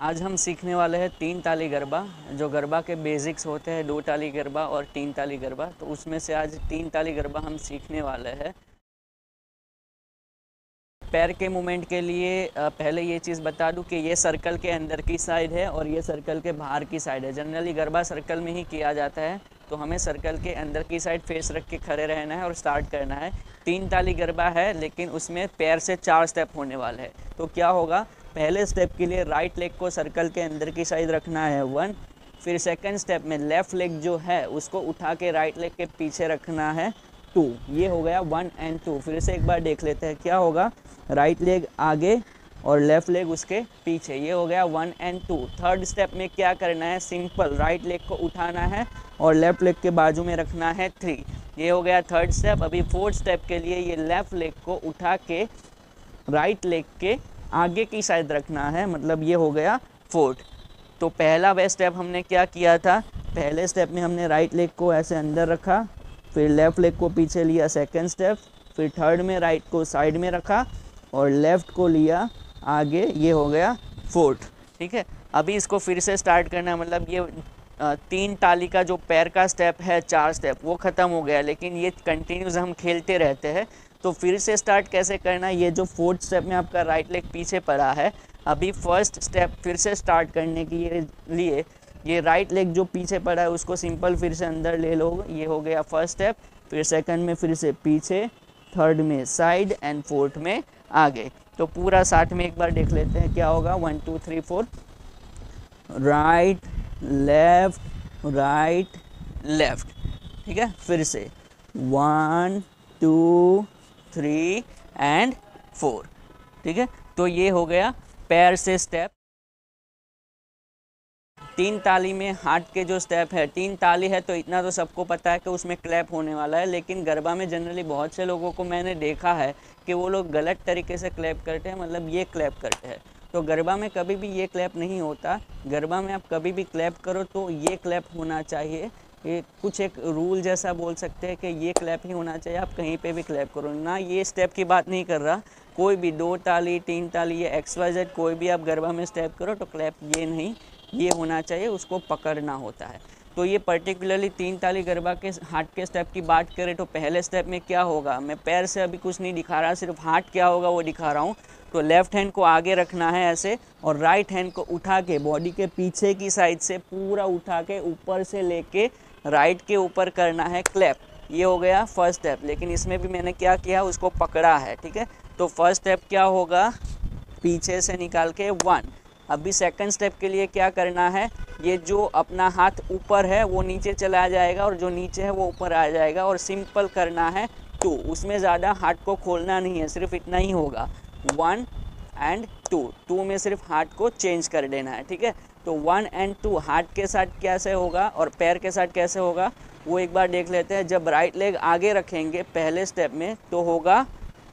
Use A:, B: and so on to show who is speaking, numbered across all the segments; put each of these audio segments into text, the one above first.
A: आज हम सीखने वाले हैं तीन ताली गरबा। जो गरबा के बेसिक्स होते हैं, दो ताली गरबा और तीन ताली गरबा, तो उसमें से आज तीन ताली गरबा हम सीखने वाले हैं। पैर के मूवमेंट के लिए पहले ये चीज़ बता दूं कि ये सर्कल के अंदर की साइड है और ये सर्कल के बाहर की साइड है। जनरली गरबा सर्कल में ही किया जाता है, तो हमें सर्कल के अंदर की साइड फेस रख के खड़े रहना है और स्टार्ट करना है। तीन ताली गरबा है, लेकिन उसमें पैर से 4 स्टेप होने वाले हैं। तो क्या होगा, पहले स्टेप के लिए राइट लेग को सर्कल के अंदर की साइड रखना है 1। फिर सेकंड स्टेप में लेफ़्ट लेग जो है उसको उठा के राइट लेग के पीछे रखना है 2। ये हो गया 1 और 2। फिर से एक बार देख लेते हैं क्या होगा। राइट लेग आगे और लेफ़्ट लेग उसके पीछे, ये हो गया 1 और 2। थर्ड स्टेप में क्या करना है, सिंपल राइट लेग को उठाना है और लेफ़्ट लेग के बाजू में रखना है 3। ये हो गया थर्ड स्टेप। अभी फोर्थ स्टेप के लिए ये लेफ़्ट लेग को उठा के राइट लेग के आगे की साइड रखना है, मतलब ये हो गया फोर्थ। तो पहला वे स्टेप हमने क्या किया था, पहले स्टेप में हमने राइट लेग को ऐसे अंदर रखा, फिर लेफ़्ट लेग को पीछे लिया सेकंड स्टेप, फिर थर्ड में राइट को साइड में रखा और लेफ़्ट को लिया आगे, ये हो गया फोर्थ। ठीक है, अभी इसको फिर से स्टार्ट करना है, मतलब ये तीन ताली का जो पैर का स्टेप है 4 स्टेप वो ख़त्म हो गया, लेकिन ये कंटिन्यूस हम खेलते रहते हैं। तो फिर से स्टार्ट कैसे करना है, ये जो फोर्थ स्टेप में आपका राइट लेग पीछे पड़ा है, अभी फर्स्ट स्टेप फिर से स्टार्ट करने के लिए ये राइट लेग जो पीछे पड़ा है उसको सिंपल फिर से अंदर ले लो। ये हो गया फर्स्ट स्टेप। फिर सेकंड में फिर से पीछे, थर्ड में साइड एंड फोर्थ में आगे। तो पूरा साथ में एक बार देख लेते हैं क्या होगा। 1 2 3 4, राइट लेफ्ट लेफ्ट। ठीक है, फिर से 1 2 3 एंड 4। ठीक है, तो ये हो गया पैर से स्टेप। तीन ताली में हाथ के जो स्टेप है, तीन ताली है तो इतना तो सबको पता है कि उसमें क्लैप होने वाला है। लेकिन गरबा में जनरली बहुत से लोगों को मैंने देखा है कि वो लोग गलत तरीके से क्लैप करते हैं, मतलब ये क्लैप करते हैं। तो गरबा में कभी भी ये क्लैप नहीं होता। गरबा में आप कभी भी क्लैप करो तो ये क्लैप होना चाहिए। ये कुछ एक रूल जैसा बोल सकते हैं कि ये क्लैप ही होना चाहिए, आप कहीं पे भी क्लैप करो ना। ये स्टेप की बात नहीं कर रहा, कोई भी 2 ताली 3 ताली या XYZ कोई भी आप गरबा में स्टेप करो तो क्लैप ये नहीं, ये होना चाहिए, उसको पकड़ना होता है। तो ये पर्टिकुलरली तीन ताली गरबा के हाथ के स्टेप की बात करें तो पहले स्टेप में क्या होगा, मैं पैर से अभी कुछ नहीं दिखा रहा, सिर्फ हाथ क्या होगा वो दिखा रहा हूँ। तो लेफ़्ट हैंड को आगे रखना है ऐसे, और राइट हैंड को उठा के बॉडी के पीछे की साइड से पूरा उठा के ऊपर से लेके राइट के ऊपर करना है क्लैप। ये हो गया फर्स्ट स्टेप। लेकिन इसमें भी मैंने क्या किया, उसको पकड़ा है। ठीक है, तो फर्स्ट स्टेप क्या होगा, पीछे से निकाल के 1। अभी सेकंड स्टेप के लिए क्या करना है, ये जो अपना हाथ ऊपर है वो नीचे चला जाएगा और जो नीचे है वो ऊपर आ जाएगा, और सिंपल करना है 2। उसमें ज़्यादा हाथ को खोलना नहीं है, सिर्फ इतना ही होगा 1 और 2 में सिर्फ हाथ को चेंज कर देना है। ठीक है, तो 1 और 2 हाथ के साथ कैसे होगा और पैर के साथ कैसे होगा वो एक बार देख लेते हैं। जब राइट लेग आगे रखेंगे पहले स्टेप में तो होगा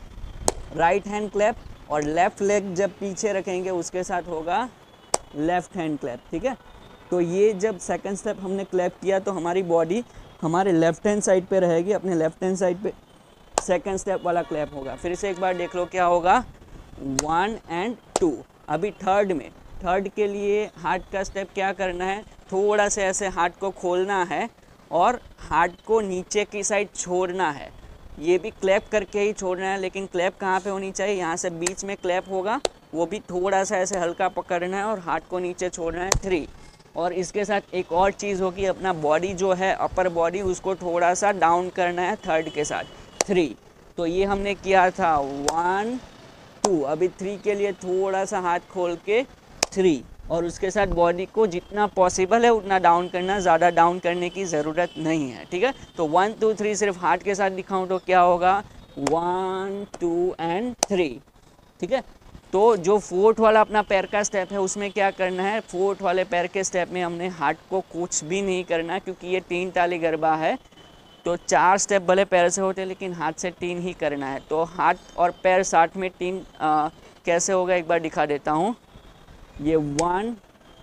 A: राइट हैंड क्लैप, और लेफ़्ट लेग जब पीछे रखेंगे उसके साथ होगा लेफ़्ट हैंड क्लैप। ठीक है, तो ये जब सेकंड स्टेप हमने क्लैप किया तो हमारी बॉडी हमारे लेफ़्ट हैंड साइड पे रहेगी, अपने लेफ़्ट हैंड साइड पे सेकंड स्टेप वाला क्लैप होगा। फिर से एक बार देख लो क्या होगा, 1 और 2। अभी थर्ड के लिए हाथ का स्टेप क्या करना है, थोड़ा से ऐसे हाथ को खोलना है और हाथ को नीचे की साइड छोड़ना है। ये भी क्लैप करके ही छोड़ना है, लेकिन क्लैप कहाँ पे होनी चाहिए, यहाँ से बीच में क्लैप होगा, वो भी थोड़ा सा ऐसे हल्का पकड़ना है और हाथ को नीचे छोड़ना है 3। और इसके साथ एक और चीज़ होगी, अपना बॉडी जो है अपर बॉडी उसको थोड़ा सा डाउन करना है थर्ड के साथ 3। तो ये हमने किया था 1 2। अभी 3 के लिए थोड़ा सा हाथ खोल के 3, और उसके साथ बॉडी को जितना पॉसिबल है उतना डाउन करना, ज़्यादा डाउन करने की ज़रूरत नहीं है। ठीक है, तो 1 2 3 सिर्फ हाथ के साथ दिखाऊं तो क्या होगा, 1 2 और 3। ठीक है, तो जो फोर्थ वाला अपना पैर का स्टेप है उसमें क्या करना है, फोर्थ वाले पैर के स्टेप में हमने हाथ को कुछ भी नहीं करना, क्योंकि ये तीन ताली गरबा है। तो 4 स्टेप भले पैर से होते हैं लेकिन हाथ से 3 ही करना है। तो हाथ और पैर साथ में 3 कैसे होगा एक बार दिखा देता हूँ। ये 1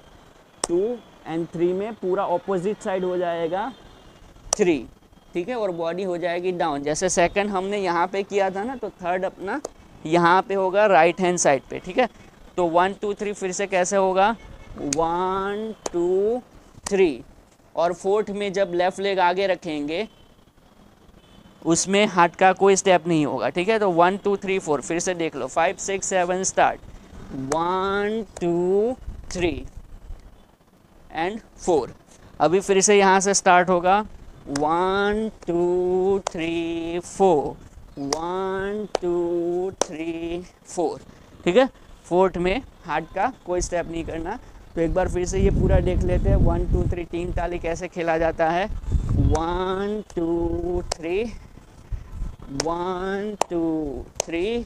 A: 2 और 3 में पूरा ऑपोजिट साइड हो जाएगा 3। ठीक है, और बॉडी हो जाएगी डाउन। जैसे सेकंड हमने यहाँ पे किया था ना, तो थर्ड अपना यहाँ पे होगा राइट हैंड साइड पे। ठीक है, तो 1 2 3 फिर से कैसे होगा, 1 2 3, और फोर्थ में जब लेफ्ट लेग आगे रखेंगे उसमें हाथ का कोई स्टेप नहीं होगा, ठीक है। तो 1 2 3 4, फिर से देख लो, 5 6 7 स्टार्ट, 1 2 3 एंड 4। अभी फिर से यहाँ से स्टार्ट होगा, 1 2 3 4, 1 2 3 4, ठीक है। फोर्थ में हाथ का कोई स्टेप नहीं करना। तो एक बार फिर से ये पूरा देख लेते हैं, 1 2 3, 3 ताली कैसे खेला जाता है, 1 2 3, 1 2 3,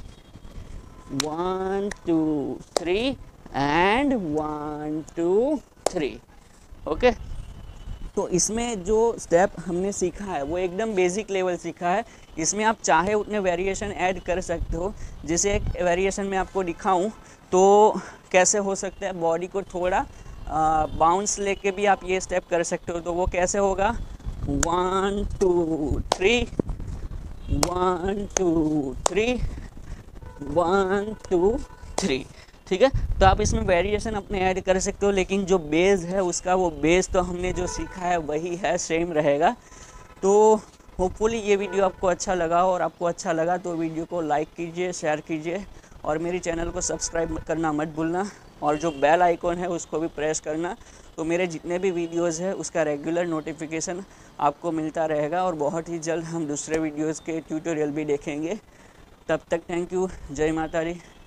A: 1 2 3 एंड 1 2 3, ओके। तो इसमें जो स्टेप हमने सीखा है वो एकदम बेसिक लेवल सीखा है। इसमें आप चाहे उतने वेरिएशन ऐड कर सकते हो। जैसे एक वेरिएशन में आपको दिखाऊं तो कैसे हो सकता है, बॉडी को थोड़ा बाउंस लेके भी आप ये स्टेप कर सकते हो। तो वो कैसे होगा, 1 2 3, 1 2 3, 1 2 3, ठीक है। तो आप इसमें वेरिएशन अपने ऐड कर सकते हो, लेकिन जो बेस है उसका, वो बेस तो हमने जो सीखा है वही है, सेम रहेगा। तो होपफुली ये वीडियो आपको अच्छा लगा, और आपको अच्छा लगा तो वीडियो को लाइक कीजिए, शेयर कीजिए, और मेरी चैनल को सब्सक्राइब करना मत भूलना, और जो बेल आइकॉन है उसको भी प्रेस करना। तो मेरे जितने भी वीडियोज़ है उसका रेगुलर नोटिफिकेशन आपको मिलता रहेगा, और बहुत ही जल्द हम दूसरे वीडियोज़ के ट्यूटोरियल भी देखेंगे। तब तक थैंक यू, जय माता दी।